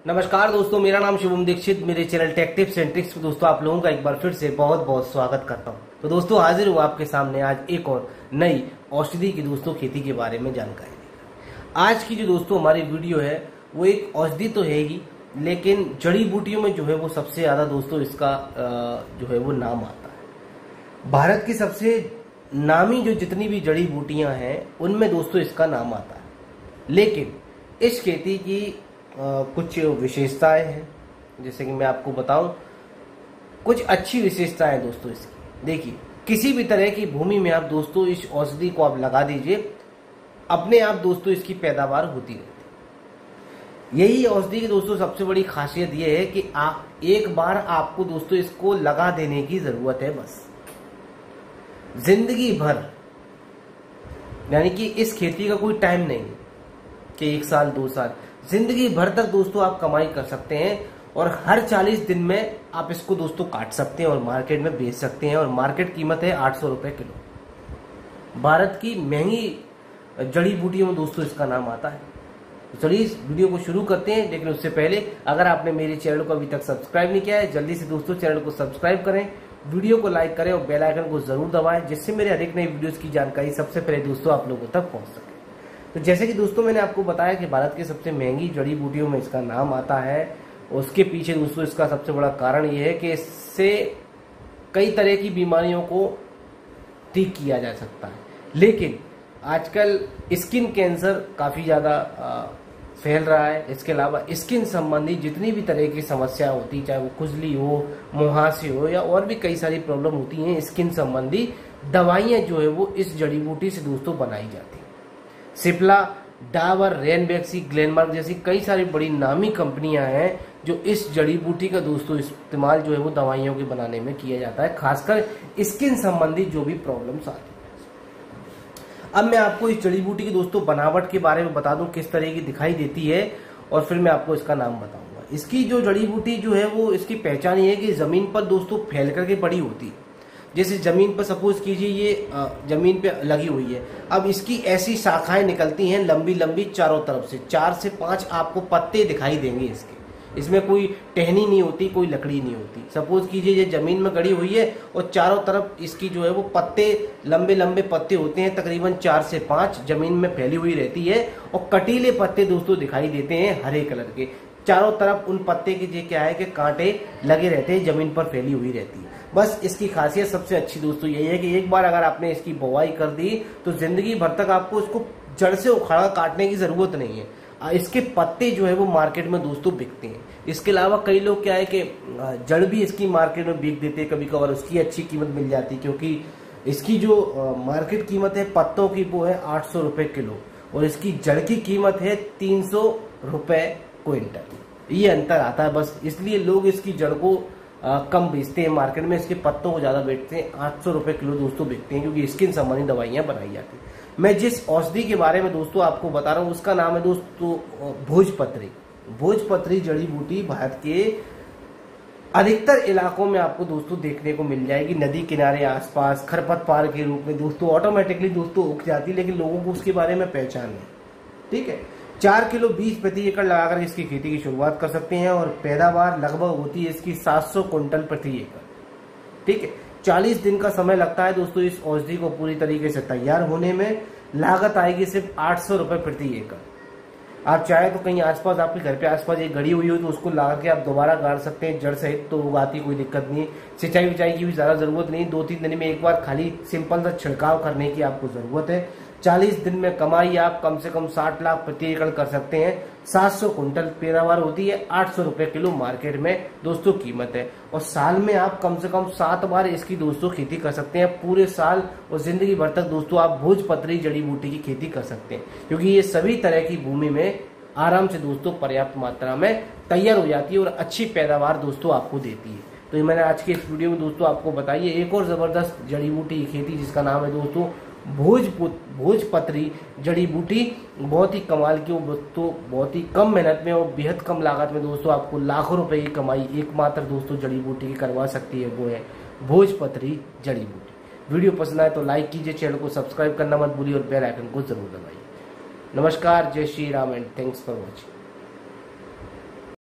नमस्कार दोस्तों, मेरा नाम शुभम दीक्षित। मेरे channel tech tips and tricks में दोस्तों आप लोगों का एक बार फिर से बहुत बहुत स्वागत करता हूं। तो दोस्तों हाजिर हूं आपके सामने आज एक और नई औषधि की दोस्तों खेती के बारे में जानकारी देकर। आज की जो दोस्तों हमारी वीडियो है वो एक औषधि तो है ही, लेकिन जड़ी बूटियों में जो है वो सबसे ज्यादा दोस्तों इसका जो है वो नाम आता है। भारत की सबसे नामी जो जितनी भी जड़ी बूटियां हैं उनमें दोस्तों इसका नाम आता है, लेकिन इस खेती की कुछ विशेषताएं हैं। जैसे कि मैं आपको बताऊं, कुछ अच्छी विशेषताएं दोस्तों इसकी। देखिए, किसी भी तरह की भूमि में आप दोस्तों इस औषधि को आप लगा दीजिए, अपने आप दोस्तों इसकी पैदावार होती रहती है। यही औषधि की दोस्तों सबसे बड़ी खासियत यह है कि आप एक बार आपको दोस्तों इसको लगा देने की जरूरत है, बस जिंदगी भर, यानी कि इस खेती का कोई टाइम नहीं है कि 1 साल 2 साल, जिंदगी भर तक दोस्तों आप कमाई कर सकते हैं। और हर 40 दिन में आप इसको दोस्तों काट सकते हैं और मार्केट में बेच सकते हैं। और मार्केट कीमत है 800 रुपए किलो। भारत की महंगी जड़ी बूटियों में दोस्तों इसका नाम आता है। तो चलिए इस वीडियो को शुरू करते हैं, लेकिन उससे पहले अगर आपने मेरे चैनल को अभी तक सब्सक्राइब नहीं किया है, जल्दी से दोस्तों चैनल को सब्सक्राइब करें, वीडियो को लाइक करें और बेल आइकन को जरूर दबाएं, जिससे मेरे हर एक नई वीडियोस की जानकारी सबसे पहले दोस्तों आप लोगों तक पहुंच सके। तो जैसे कि दोस्तों मैंने आपको बताया कि भारत की सबसे महंगी जड़ी बूटियों में इसका नाम आता है। उसके पीछे दोस्तों इसका सबसे बड़ा कारण यह है कि इससे कई तरह की बीमारियों को ठीक किया जा सकता है। लेकिन आजकल स्किन कैंसर काफी ज्यादा फैल रहा है। इसके अलावा स्किन संबंधी जितनी भी तरह की समस्या होती है, चाहे वो खुजली हो, मुहासे हो या और भी कई सारी प्रॉब्लम होती हैं स्किन संबंधी, दवाइयां जो है वो इस जड़ी बूटी से दोस्तों बनाई जाती है। सिप्ला, डाबर, रेनबैक्सी, ग्लेनमार्क जैसी कई सारी बड़ी नामी कंपनियां हैं जो इस जड़ी बूटी का दोस्तों इस्तेमाल जो है वो दवाइयों के बनाने में किया जाता है, खासकर स्किन संबंधी जो भी प्रॉब्लम्स आती है। अब मैं आपको इस जड़ी बूटी की दोस्तों बनावट के बारे में बता दूं, किस तरह की दिखाई देती है, और फिर मैं आपको इसका नाम बताऊंगा। इसकी जो जड़ी बूटी जो है वो इसकी पहचान ये है कि जमीन पर दोस्तों फैल करके पड़ी होती है। जैसे जमीन पर सपोज कीजिए ये जमीन पे लगी हुई है, अब इसकी ऐसी शाखाएं निकलती हैं लंबी लंबी चारों तरफ से, 4 से 5 आपको पत्ते दिखाई देंगे इसके। इसमें कोई टहनी नहीं होती, कोई लकड़ी नहीं होती। सपोज कीजिए ये जमीन में गड़ी हुई है और चारों तरफ इसकी जो है वो पत्ते, लंबे लंबे पत्ते होते हैं, तकरीबन 4 से 5 जमीन में फैली हुई रहती है। और कटीले पत्ते दोस्तों दिखाई देते हैं हरे कलर के। चारों तरफ उन पत्ते के जो क्या है कि कांटे लगे रहते हैं, जमीन पर फैली हुई रहती है। बस इसकी खासियत सबसे अच्छी दोस्तों यही है कि एक बार अगर आपने इसकी बुवाई कर दी तो जिंदगी भर तक आपको इसको जड़ से उखाड़ काटने की जरूरत नहीं है। इसके पत्ते जो है वो मार्केट में दोस्तों बिकते हैं। इसके अलावा कई लोग क्या है कि जड़ भी इसकी मार्केट में बिक देते हैं कभी कभार, उसकी अच्छी कीमत मिल जाती है, क्योंकि इसकी जो मार्केट कीमत है पत्तों की वो है 800 रुपए किलो और इसकी जड़ की कीमत है 300 रुपए क्विंटल। ये अंतर आता है, बस इसलिए लोग इसकी जड़ को कम बेचते हैं मार्केट में, इसके पत्तों को ज्यादा बेचते हैं। 800 रुपए किलो दोस्तों बिकते हैं, क्योंकि स्किन संबंधी दवाइयां बनाई जाती हैं। मैं जिस औषधि के बारे में दोस्तों आपको बता रहा हूँ उसका नाम है दोस्तों भोजपत्री। भोजपत्री जड़ी बूटी भारत के अधिकतर इलाकों में आपको दोस्तों देखने को मिल जाएगी। नदी किनारे आसपास खरपतवार के रूप में दोस्तों ऑटोमेटिकली दोस्तों उग जाती है, लेकिन लोगों को उसके बारे में पहचान नहीं। ठीक है, 4 किलो बीज प्रति एकड़ लगाकर इसकी खेती की शुरुआत कर सकते हैं और पैदावार लगभग होती है इसकी 700 क्विंटल प्रति एकड़। ठीक है, 40 दिन का समय लगता है दोस्तों इस औषधि को पूरी तरीके से तैयार होने में। लागत आएगी सिर्फ 800 रुपए प्रति एकड़। आप चाहे तो कहीं आसपास, आपके घर पे आसपास एक गड़ी हुई हो तो उसको लगा के आप दोबारा गाड़ सकते हैं, जड़ सहित तो उगाती कोई दिक्कत नहीं। सिंचाई विचाई की भी ज्यादा जरूरत नहीं, 2-3 दिन में एक बार खाली सिंपल सा छिड़काव करने की आपको जरूरत है। 40 दिन में कमाई आप कम से कम 60 लाख प्रति एकड़ कर सकते हैं। 700 कुंटल पैदावार होती है, 800 रुपए किलो मार्केट में दोस्तों कीमत है। और साल में आप कम से कम 7 बार इसकी दोस्तों खेती कर सकते हैं पूरे साल, और जिंदगी भर तक दोस्तों आप भोजपत्री जड़ी बूटी की खेती कर सकते हैं, क्योंकि ये सभी तरह की भूमि में आराम से दोस्तों पर्याप्त मात्रा में तैयार हो जाती है और अच्छी पैदावार दोस्तों आपको देती है। तो ये मैंने आज के इस वीडियो में दोस्तों आपको बताइए एक और जबरदस्त जड़ी बूटी की खेती जिसका नाम है दोस्तों भोजपत्री जड़ी बूटी। बहुत ही कमाल की, दोस्तों बहुत ही कम मेहनत में और बेहद कम लागत में दोस्तों आपको लाखों रुपए की कमाई एकमात्र दोस्तों जड़ी बूटी की करवा सकती है, वो है भोजपत्री जड़ी बूटी। वीडियो पसंद आए तो लाइक कीजिए, चैनल को सब्सक्राइब करना मत भूलिए और बेल आइकन को जरूर दबाइए। नमस्कार, जय Shri Ram and thanks for watching.